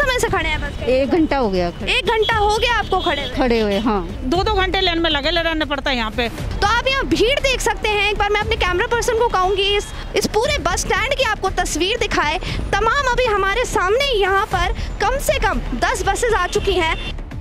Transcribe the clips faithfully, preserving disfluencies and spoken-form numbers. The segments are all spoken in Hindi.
समय से खड़े हैं बस के? एक घंटा हो गया खड़े। एक घंटा हो गया आपको खड़े हुए? खड़े हुए, हाँ। दो दो घंटे लाइन में लगे रहना पड़ता है यहाँ पे। तो आप यहाँ भीड़ देख सकते हैं। एक बार मैं अपने कैमरा पर्सन को कहूँगी इस इस पूरे बस स्टैंड की आपको तस्वीर दिखाए। तमाम अभी हमारे सामने यहाँ पर कम से कम दस बसेज आ चुकी हैं।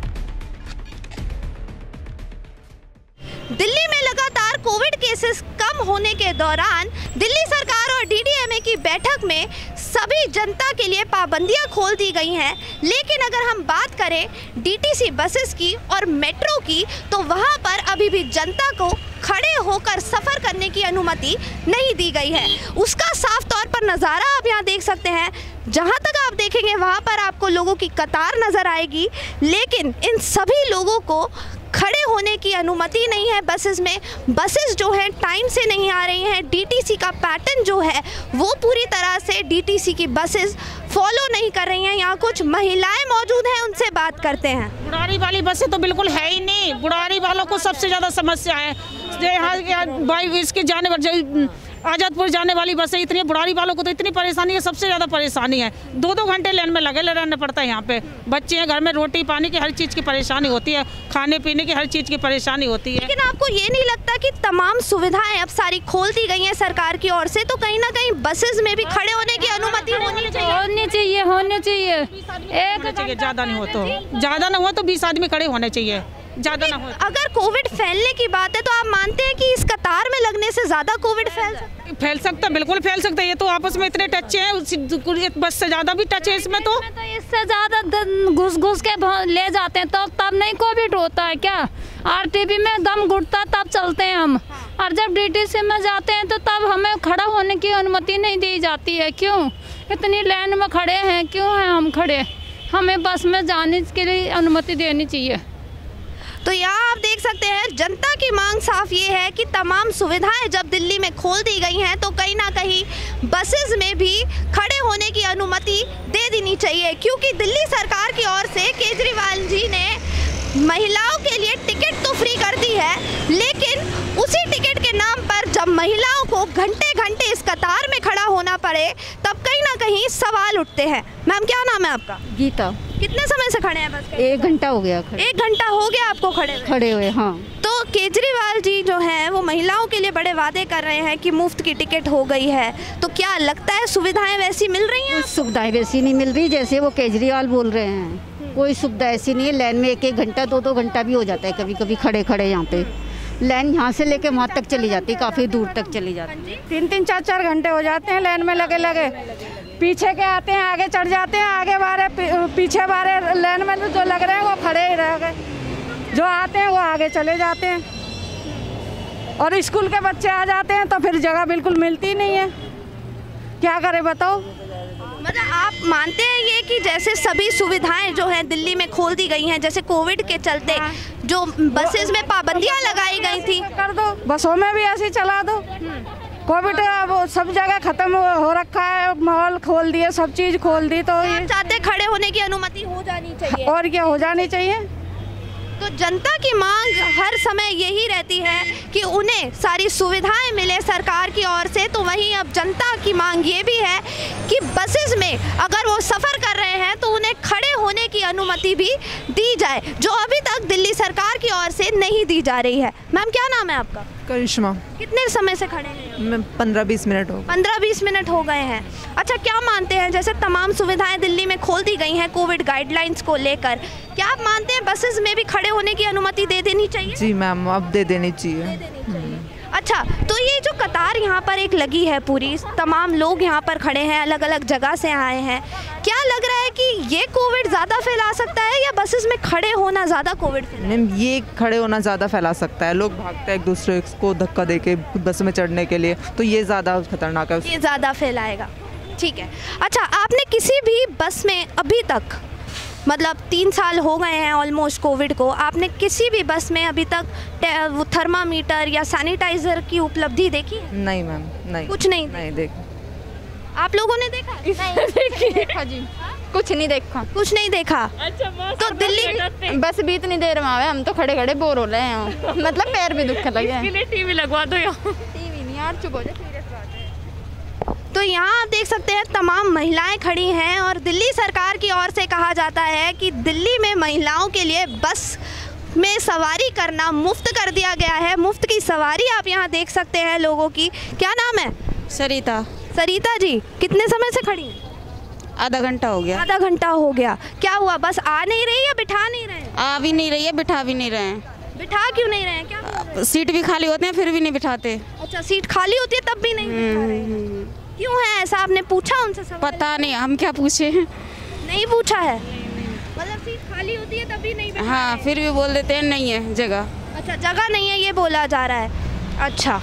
दिल्ली में लगातार कोविड केसेस कम होने के दौरान दिल्ली सरकार और डी डी एम ए की बैठक में सभी जनता के लिए पाबंदियां खोल दी गई हैं। लेकिन अगर हम बात करें डी टी सी बसेस की और मेट्रो की, तो वहां पर अभी भी जनता को खड़े होकर सफ़र करने की अनुमति नहीं दी गई है। उसका साफ तौर पर नज़ारा आप यहाँ देख सकते हैं। जहाँ तक आप देखेंगे वहाँ पर आपको लोगों की कतार नज़र आएगी, लेकिन इन सभी लोगों को खड़े होने की अनुमति नहीं है बसेस में। बसेस जो हैं टाइम से नहीं आ रही हैं। डी टी सी का पैटर्न जो है वो पूरी तरह से डी टी सी की बसेस फॉलो नहीं कर रही हैं। यहाँ कुछ महिलाएं मौजूद हैं, उनसे बात करते हैं। बुढ़ारी वाली बसें तो बिल्कुल है ही नहीं। बुढ़ारी वालों को सबसे ज़्यादा समस्या है। यहाँ भाई इसके जाने पर आज़ादपुर जाने वाली बसें इतनी, बुढ़ारी वालों को तो इतनी परेशानी है, सबसे ज़्यादा परेशानी है। दो दो घंटे लाइन में लगे रहना पड़ता है यहाँ पे। बच्चे हैं घर में, रोटी पानी की हर चीज़ की परेशानी होती है, खाने पीने की हर चीज़ की परेशानी होती है। लेकिन आपको ये नहीं लगता कि तमाम सुविधाएं अब सारी खोल दी गई हैं सरकार की ओर से, तो कहीं ना कहीं बसेस में भी खड़े होने की अनुमति होनी चाहिए? होनी चाहिए होनी चाहिए एक चाहिए, ज़्यादा नहीं हो तो ज़्यादा ना हो तो बीस आदमी खड़े होने चाहिए, ज़्यादा ना हो। अगर कोविड फैलने की बात है तो आप मानते हैं कि इस कतार में लगने से ज़्यादा कोविड फैल सकता है? फैल सकता है, बिल्कुल फैल सकता है। ये तो आपस में इतने टच हैं, बस से ज़्यादा भी टच है इसमें। तो इससे ज़्यादा घुस घुस के ले जाते हैं तो तब नहीं कोविड होता है क्या? आर टी बी में दम घुटता तब चलते हैं हम, और जब डी टी सी में जाते हैं तो तब हमें खड़ा होने की अनुमति नहीं दी जाती है। क्यों इतनी लाइन में खड़े हैं, क्यों हैं हम खड़े? हमें बस में जाने के लिए अनुमति देनी चाहिए। तो यहाँ आप देख सकते हैं जनता की मांग साफ ये है कि तमाम सुविधाएं जब दिल्ली में खोल दी गई हैं तो कहीं ना कहीं बसेस में भी खड़े होने की अनुमति दे देनी चाहिए, क्योंकि दिल्ली सरकार की ओर से केजरीवाल जी ने महिलाओं के लिए टिकट तो फ्री कर दी है, लेकिन उसी टिकट के नाम पर जब महिलाओं को घंटे घंटे इस कतार में खड़ा होना पड़े तब कहीं ना कहीं सवाल उठते हैं। मैम क्या नाम है आपका? गीता। कितने समय से खड़े हैं बस के? एक घंटा हो गया खड़े। एक घंटा हो गया आपको खड़े हुए? खड़े हुए, हाँ। तो केजरीवाल जी जो हैं वो महिलाओं के लिए बड़े वादे कर रहे हैं कि मुफ्त की टिकट हो गई है, तो क्या लगता है सुविधाएं वैसी मिल रही हैं? सुविधाएं वैसी नहीं मिल रही जैसे वो केजरीवाल बोल रहे हैं। कोई सुविधा ऐसी नहीं है। लाइन में एक एक घंटा दो दो घंटा भी हो जाता है कभी कभी खड़े खड़े। यहाँ पे लाइन यहाँ से लेके वहाँ तक चली जाती है, काफ़ी दूर तक चली जाती है। तीन तीन चार चार घंटे हो जाते हैं लाइन में लगे लगे। पीछे के आते हैं, आगे चढ़ जाते हैं, आगे बारे पीछे बारे लाइन में जो लग रहे हैं वो खड़े ही रह गए, जो आते हैं वो आगे चले जाते हैं। और स्कूल के बच्चे आ जाते हैं तो फिर जगह बिल्कुल मिलती नहीं है, क्या करें बताओ। मतलब आप मानते हैं ये कि जैसे सभी सुविधाएं जो हैं दिल्ली में खोल दी गई हैं, जैसे कोविड के चलते जो बसेस में पाबंदियां लगाई गई थी, कर दो, बसों में भी ऐसे चला दो। कोविड अब सब जगह खत्म हो रखा है, माहौल खोल दिए, सब चीज़ खोल दी, तो आप चाहते खड़े होने की अनुमति हो जानी चाहिए? और क्या हो जानी चाहिए। तो जनता की मांग हर समय यही रहती है कि उन्हें सारी सुविधाएं मिले सरकार की ओर से, तो वहीं अब जनता की मांग ये भी है कि बसेस में अगर वो सफ़र कर रहे हैं तो उन्हें खड़े होने की अनुमति भी दी जाए, जो अभी तक दिल्ली सरकार की ओर से नहीं दी जा रही है। मैम क्या नाम है आपका? करिश्मा। कितने समय से खड़े हैं? मैं पंद्रह बीस मिनट हो पंद्रह बीस मिनट हो गए हैं। अच्छा, क्या मानते हैं जैसे तमाम सुविधाएं दिल्ली में खोल दी गई हैं कोविड गाइडलाइंस को लेकर, क्या आप मानते हैं बसेस में भी खड़े होने की अनुमति दे देनी चाहिए? जी मैम, अब दे देनी चाहिए। अच्छा, तो ये जो कतार यहाँ पर एक लगी है पूरी, तमाम लोग यहाँ पर खड़े हैं, अलग अलग जगह से आए हैं, क्या लग रहा है कि ये कोविड ज़्यादा फैला सकता है या बसेस में खड़े होना ज़्यादा कोविड फैला? मैम ये खड़े होना ज़्यादा फैला सकता है। लोग भागते हैं एक दूसरे को धक्का दे के बस में चढ़ने के लिए, तो ये ज़्यादा खतरनाक है, ये ज़्यादा फैलाएगा। ठीक है। अच्छा, आपने किसी भी बस में अभी तक, मतलब तीन साल हो गए हैं ऑलमोस्ट कोविड को, आपने किसी भी बस में अभी तक थर्मामीटर या सैनिटाइजर की उपलब्धि देखी है? नहीं मैम, नहीं, कुछ नहीं नहीं देख। आप लोगों ने देखा? नहीं देखा जी, कुछ नहीं देखा। कुछ नहीं देखा। अच्छा, तो दिल्ली बस भी इतनी देर में आवे, हम तो खड़े खड़े बोर हो रहे हैं, मतलब पैर भी दुखने लगे हैं। इसके लिए टीवी लगवा दो यहाँ। टीवी नहीं यार, चुप हो जा। तो यहाँ आप देख सकते हैं तमाम महिलाएं खड़ी हैं और दिल्ली सरकार की ओर से कहा कहा जाता है कि दिल्ली में महिलाओं के लिए बस में सवारी करना मुफ्त कर दिया गया है। मुफ्त की सवारी आप यहाँ देख सकते हैं लोगों की। क्या नाम है? सरिता। सरिता जी, कितने समय से खड़ी हैं? आधा घंटा हो गया। आधा घंटा हो गया। क्या हुआ, बस आ नहीं रही या बिठा नहीं रहे? आ भी नहीं रही है, बिठा भी नहीं रहे हैं। बिठा क्यों नहीं रहे हैं? क्या हुआ? सीट भी खाली होते हैं फिर भी नहीं बिठाते। अच्छा, सीट खाली होती है तब भी नहीं बिठा रहे हैं। क्यों है ऐसा? आपने पूछा उनसे सवाल? पता नहीं, हम क्या पूछे। नहीं पूछा है, मतलब सीट खाली होती है तभी नहीं बिठा हाँ, रहे। फिर भी बोल देते हैं नहीं है जगह। अच्छा, जगह नहीं है ये बोला जा रहा है। अच्छा,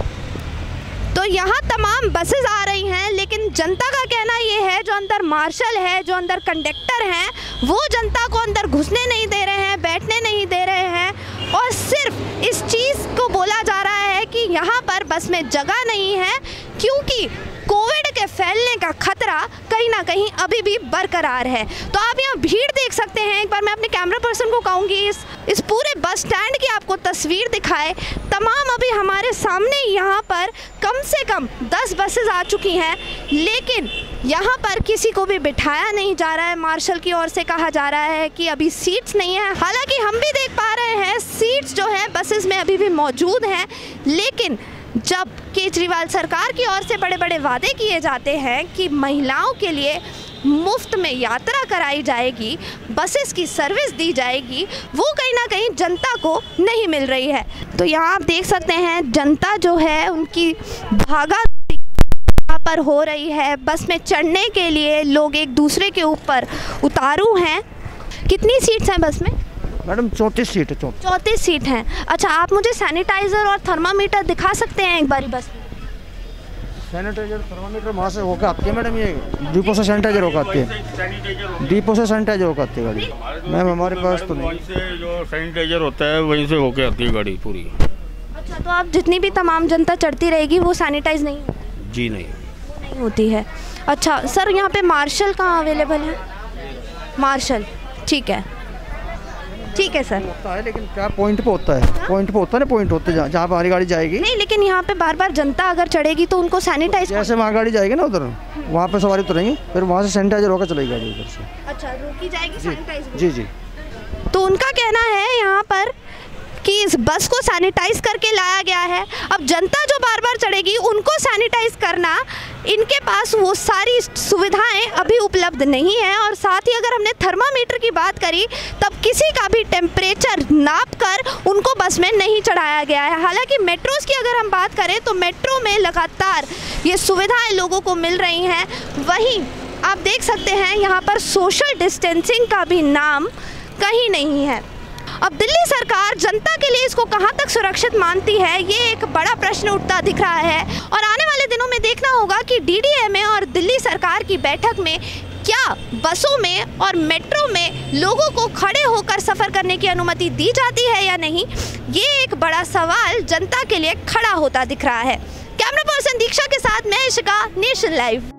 तो यहाँ तमाम बसेस आ रही हैं, लेकिन जनता का कहना ये है, जो अंदर मार्शल है, जो अंदर कंडक्टर हैं, वो जनता को अंदर घुसने नहीं दे रहे हैं, बैठने नहीं दे रहे हैं, और सिर्फ इस चीज़ को बोला जा रहा है कि यहाँ पर बस में जगह नहीं है क्योंकि कोविड के फैलने का खतरा कहीं ना कहीं अभी भी बरकरार है। तो आप यहाँ भीड़ देख सकते हैं। एक बार मैं अपने कैमरा पर्सन को कहूँगी इस इस पूरे बस स्टैंड की आपको तस्वीर दिखाए। तमाम अभी हमारे सामने यहाँ पर कम से कम दस बसेस आ चुकी हैं, लेकिन यहाँ पर किसी को भी बिठाया नहीं जा रहा है। मार्शल की ओर से कहा जा रहा है कि अभी सीट्स नहीं है। हालांकि हम भी देख पा रहे हैं सीट्स जो है बसेस में अभी भी मौजूद हैं, लेकिन जब केजरीवाल सरकार की ओर से बड़े बड़े वादे किए जाते हैं कि महिलाओं के लिए मुफ्त में यात्रा कराई जाएगी, बसेस की सर्विस दी जाएगी, वो कहीं ना कहीं जनता को नहीं मिल रही है। तो यहाँ आप देख सकते हैं जनता जो है उनकी भागा यहाँ पर हो रही है। बस में चढ़ने के लिए लोग एक दूसरे के ऊपर उतारू हैं। कितनी सीट्स हैं बस में? मैडम चौंतीस सीट है। चौंतीस सीट हैं। अच्छा, आप मुझे सैनिटाइज़र और थर्मामीटर दिखा सकते हैं एक बारी बस में? सैनिटाइजर थर्मामीटर वहाँ से होकर आती है मैडम, ये डिपो से सैनिटाइजर होकर आती है। डिपो से सैनिटाइजर होकर आती है गाड़ी। मैम हमारे पास तो नहीं। से जो सैनिटाइजर होता है वहीं से होकर आती है गाड़ी पूरी। अच्छा, तो आप जितनी भी तमाम जनता चढ़ती रहेगी वो सैनिटाइज नहीं होती? जी नहीं, वो नहीं होती है। अच्छा सर, यहाँ पे मार्शल कहाँ अवेलेबल है? मार्शल, ठीक है ठीक है सर। होता है लेकिन क्या पॉइंट पे होता है? पॉइंट पे होता है ना, पॉइंट होते हैं जहाँ पे हमारी गाड़ी जाएगी। नहीं, लेकिन यहाँ पे बार बार जनता अगर चढ़ेगी तो उनको सैनिटाइज, जैसे वहाँ गाड़ी जाएगी ना उधर, वहाँ पे सवारी उतरेंगी, फिर वहाँ से सैनिटाइजर होकर चलेगी गाड़ी उधर से। अच्छा, रोकी जाएगी सैनिटाइज? जी जी। तो उनका कहना है यहाँ पर कि इस बस को सैनिटाइज करके लाया गया है। अब जनता जो बार बार चढ़ेगी उनको सैनिटाइज करना, इनके पास वो सारी सुविधाएं अभी उपलब्ध नहीं है। और साथ ही अगर हमने थर्मामीटर की बात करी तब किसी का भी टेम्परेचर नाप कर उनको बस में नहीं चढ़ाया गया है। हालांकि मेट्रोज़ की अगर हम बात करें तो मेट्रो में लगातार ये सुविधाएं लोगों को मिल रही हैं। वहीं आप देख सकते हैं यहाँ पर सोशल डिस्टेंसिंग का भी नाम कहीं नहीं है। अब दिल्ली सरकार जनता के लिए इसको कहां तक सुरक्षित मानती है, ये एक बड़ा प्रश्न उठता दिख रहा है। और आने वाले दिनों में देखना होगा कि डीडीएमए और दिल्ली सरकार की बैठक में क्या बसों में और मेट्रो में लोगों को खड़े होकर सफ़र करने की अनुमति दी जाती है या नहीं, ये एक बड़ा सवाल जनता के लिए खड़ा होता दिख रहा है। कैमरा पर्सन दीक्षा के साथ मैं इशिका, नेशन लाइव।